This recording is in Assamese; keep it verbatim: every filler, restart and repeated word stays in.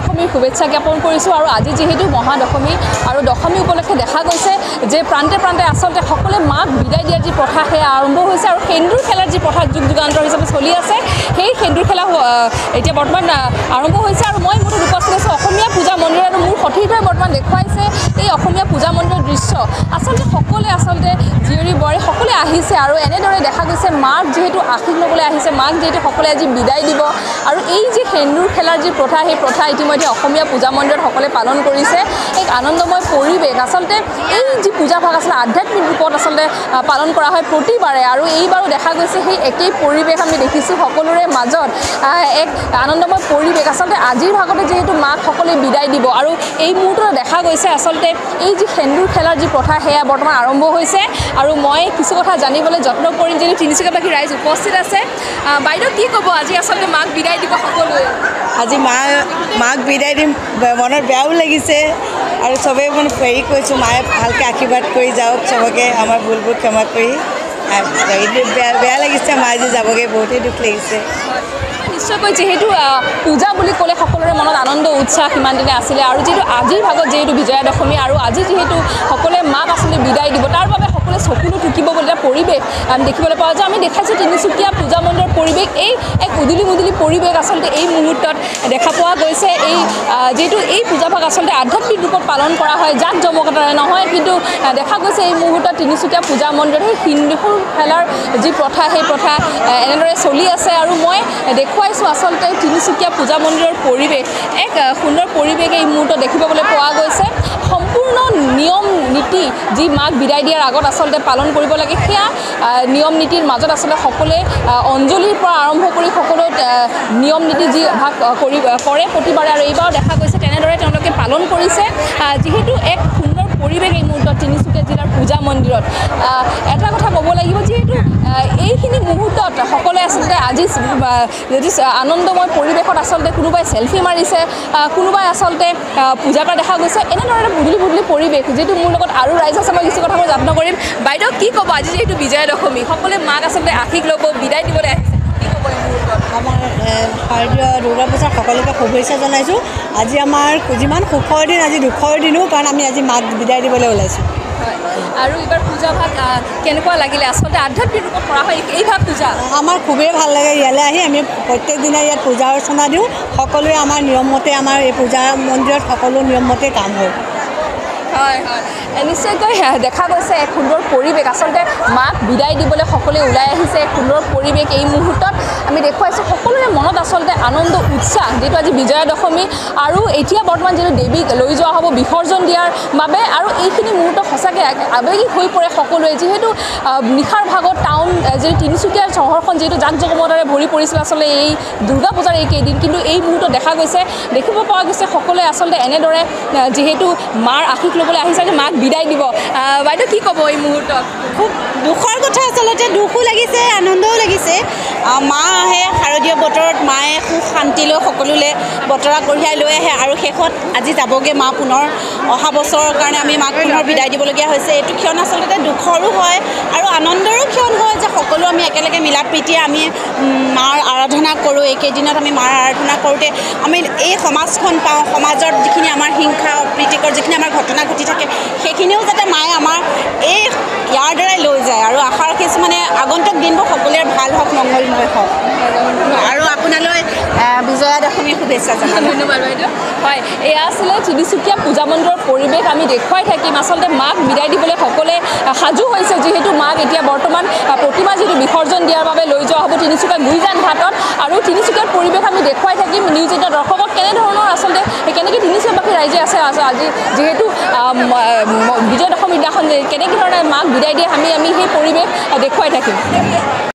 দশমীৰ শুভেচ্ছা জ্ঞাপন কৰিছোঁ। আৰু আজি যিহেতু মহাদশমী আৰু দশমী উপলক্ষে দেখা গৈছে যে প্ৰান্তে প্ৰান্তে আচলতে সকলোৱে মাক বিদায় দিয়াৰ যি প্ৰথা সেয়া আৰম্ভ হৈছে আৰু সেন্দুৰ খেলাৰ যি প্ৰথা যুগ যুগান্তৰ হিচাপে চলি আছে সেই সেন্দুৰ খেলা এতিয়া বৰ্তমান আৰম্ভ হৈছে। আৰু মই মুঠত উপস্থিত আছোঁ অসমীয়া পূজা মন্দিৰ আৰু মোৰ সতীৰ্থই বৰ্তমান দেখুৱাইছে এই অসমীয়া পূজা মন্দিৰৰ দৃশ্য। আচলতে সকলোৱে আচলতে জীয়ৰী বোৱাৰী সকলোৱে আহিছে আৰু এনেদৰে দেখা গৈছে মাক যিহেতু আশীষ ল'বলৈ আহিছে, মাক যিহেতু সকলোৱে আজি বিদায় দিব আৰু এই যি সেন্দুৰ খেলাৰ যি প্ৰথা সেই প্ৰথা ইতিমধ্যে অসমীয়া পূজা মন্দিৰত সকলোৱে পালন কৰিছে। এক আনন্দময় পৰিৱেশ আচলতে এই যি পূজা ভাগ আচলতে আধ্যাত্মিক ৰূপত আচলতে পালন কৰা হয় প্ৰতিবাৰে আৰু এইবাৰো দেখা গৈছে সেই একেই পৰিৱেশ আমি দেখিছোঁ সকলোৰে মাজত এক আনন্দময় পৰিৱেশ। আচলতে আজিৰ ভাগতে যিহেতু মাক সকলোৱে বিদায় দিব আৰু এই মুহূৰ্তত দেখা গৈছে আচলতে এই যি সেন্দুৰ খেলাৰ যি প্ৰথা সেয়া বৰ্তমান আৰম্ভ হৈছে আৰু মই কিছু কথা জানিবলৈ যত্ন কৰিম যিহেতু তিনিচুকীয়াবাসী ৰাইজ উপস্থিত আছে। বাইদেউ কি ক'ব আজি আচলতে মাক বিদায় দিব সকলোৱে? আজি মা মাক বিদায় দিম, মনত বেয়াও লাগিছে আৰু চবেই মানে হেৰি কৈছোঁ মায়ে ভালকৈ আশীৰ্বাদ কৰি যাওক, চবকে আমাৰ ভুলবোৰ ক্ষমা কৰি। বেয়া বেয়া লাগিছে মা আজি যাবগৈ, বহুতেই দুখ লাগিছে। নিশ্চয়কৈ যিহেতু পূজা বুলি ক'লে সকলোৰে মনত আনন্দ উৎসাহ সিমান দিনে আছিলে আৰু যিহেতু আজিৰ ভাগত যিহেতু বিজয়া দশমী আৰু আজি যিহেতু সকলোৱে মাক আচলতে বিদায় দিব তাৰ বাবে সকলোৱে চকুলো টুকিব বুলি এটা পৰিৱেশ আমি দেখিবলৈ পাওঁ যে আমি দেখাইছোঁ তিনিচুকীয়া পূজা মন্দিৰৰ পৰিৱেশ এই এক উদুলি মুদুলি পৰিৱেশ আচলতে এই মুহূৰ্তত দেখা পোৱা গৈছে। এই যিহেতু এই পূজা ভাগ আচলতে আধ্যাত্মিক ৰূপত পালন কৰা হয়, জাক জমকতাৰে নহয়, কিন্তু দেখা গৈছে এই মুহূৰ্তত তিনিচুকীয়া পূজা মন্দিৰত সেই সেন্দুৰ খেলাৰ যি প্ৰথা সেই প্ৰথা এনেদৰে চলি আছে আৰু মই দেখুৱাইছোঁ আচলতে তিনিচুকীয়া পূজা মন্দিৰৰ পৰিৱেশ এক সুন্দৰ পৰিৱেশ এই মুহূৰ্তত দেখিবলৈ পোৱা গৈছে। সম্পূৰ্ণ নিয়ম নীতি যি মাক বিদায় দিয়াৰ আগত আচলতে পালন কৰিব লাগে সেয়া নিয়ম নীতিৰ মাজত আচলতে সকলোৱে অঞ্জলিৰ পৰা আৰম্ভ কৰি সকলো নিয়ম নীতি যি ভাগ কৰি কৰে প্ৰতিবাৰে আৰু এইবাৰো দেখা গৈছে তেনেদৰে তেওঁলোকে পালন কৰিছে। যিহেতু এক সুন্দৰ পৰিৱেশ এই মুহূৰ্তত তিনিচুকীয়া জিলাৰ পূজা মন্দিৰত এটা কথা ক'ব লাগিব যিহেতু এইখিনি মুহূৰ্তত সকলোৱে আচলতে আজি যদি আনন্দময় পৰিৱেশত আচলতে কোনোবাই চেলফি মাৰিছে, কোনোবাই আচলতে পূজা কৰা দেখা গৈছে, এনেধৰণে বুদলি বুদলি পৰিৱেশ। যিহেতু মোৰ লগত আৰু ৰাইজ আছে মই কিছু কথা মই যত্ন কৰিম। বাইদেউ কি ক'ব আজি যিহেতু বিজয়া দশমী সকলোৱে মাক আচলতে আশীষ ল'ব বিদায় দিবলৈ আহিছে, কি ক'ব এই মুহূৰ্তত? আমাৰ শাৰদীয় দুৰ্গা পূজাৰ সকলোকে শুভেচ্ছা জনাইছোঁ। আজি আমাৰ যিমান সুখৰ দিন আজি দুখৰ দিনো, কাৰণ আমি আজি মাক বিদায় দিবলৈ ওলাইছোঁ। হয় আৰু এইবাৰ পূজা ভাগ কেনেকুৱা লাগিলে? আচলতে আধ্যাত্মিক ৰূপত কৰা হয় এই ভাগ পূজা আমাৰ খুবেই ভাল লাগে। ইয়ালৈ আহি আমি প্ৰত্যেক দিনাই ইয়াত পূজা অৰ্চনা দিওঁ, সকলোৱে আমাৰ নিয়মমতে আমাৰ এই পূজা মন্দিৰত সকলো নিয়মমতে কাম হয়। হয় হয় নিশ্চয়কৈ দেখা গৈছে এক সুন্দৰ পৰিৱেশ। আচলতে মাক বিদায় দিবলৈ সকলোৱে ওলাই আহিছে, এক সুন্দৰ পৰিৱেশ এই মুহূৰ্তত আমি দেখুৱাইছোঁ। সকলোৰে মনত আচলতে আনন্দ উৎসাহ যিহেতু আজি বিজয়া দশমী আৰু এতিয়া বৰ্তমান যিহেতু দেৱীক লৈ যোৱা হ'ব বিসৰ্জন দিয়াৰ বাবে আৰু এইখিনি মুহূৰ্ত সঁচাকৈ আৱেগিক হৈ পৰে সকলোৱে। যিহেতু নিশাৰ ভাগত টাউন যিহেতু তিনিচুকীয়া চহৰখন যিহেতু জাক জমকতাৰে ভৰি পৰিছিল আচলতে এই দুৰ্গা পূজাৰ এইকেইদিন, কিন্তু এই মুহূৰ্তত দেখা গৈছে দেখিব পোৱা গৈছে সকলোৱে আচলতে এনেদৰে যিহেতু মাৰ আশীষ ল'বলৈ আহিছে মাক বিদায় দিব। বাইদেউ কি ক'ব এই মুহূৰ্তত? খুব দুখৰ কথা, আচলতে দুখো লাগিছে আনন্দও লাগিছে। মা আহে শাৰদীয় বতৰত, মায়ে সুখ শান্তিলৈ সকলোলৈ বতৰা কঢ়িয়াই লৈ আহে আৰু শেষত আজি যাবগৈ মা পুনৰ। অহা বছৰৰ কাৰণে আমি মাক পুনৰ বিদায় দিবলগীয়া হৈছে। এইটো ক্ষণ আচলতে দুখৰো হয় আৰু আনন্দৰো ক্ষণ হয় যে সকলো আমি একেলগে মিলা প্ৰীতিৰে আমি মাৰ আৰাধনা কৰোঁ। এইকেইদিনত আমি মাৰ আৰাধনা কৰোঁতে আমি এই সমাজখন পাওঁ, সমাজত যিখিনি আমাৰ হিংসা প্ৰীতিকৰ যিখিনি আমাৰ ঘটনা ঘটি থাকে সেইখিনিও যাতে মায়ে আমাৰ এই ইয়াৰ দ্বাৰাই লৈ যায় আৰু আশা ৰাখিছোঁ মানে আগন্তুক দিনবোৰ সকলোৰে ভাল হওক, মংগলময় হওক। আৰু আপোনালৈ বিজয়া দশমীৰ শুভেচ্ছা জনালোঁ। ধন্যবাদ বাইদেউ। হয় এয়া আছিলে তিনিচুকীয়া পূজা মন্দিৰৰ পৰিৱেশ আমি দেখুৱাই থাকিম। আচলতে মাক বিদায় দিবলৈ সকলোৱে সাজু হৈছে, যিহেতু মাক এতিয়া বৰ্তমান প্ৰতিমা যিহেতু বিসৰ্জন দিয়াৰ বাবে লৈ যোৱা হ'ব তিনিচুকীয়া গুইজান ঘাটত আৰু তিনিচুকীয়াৰ পৰিৱেশ আমি দেখুৱাই থাকিম। নিউজ এইটিনৰ দৰ্শকক কেনেধৰণৰ আচলতে কেনেকৈ তিনিচুকীয়াবাসী ৰাইজে আছে আজি যিহেতু বিজয়া দশমীৰ দিনাখন কেনেকৈ ধৰণে মাক বিদায় দিয়ে আমি আমি সেই পৰিৱেশ দেখুৱাই থাকিম।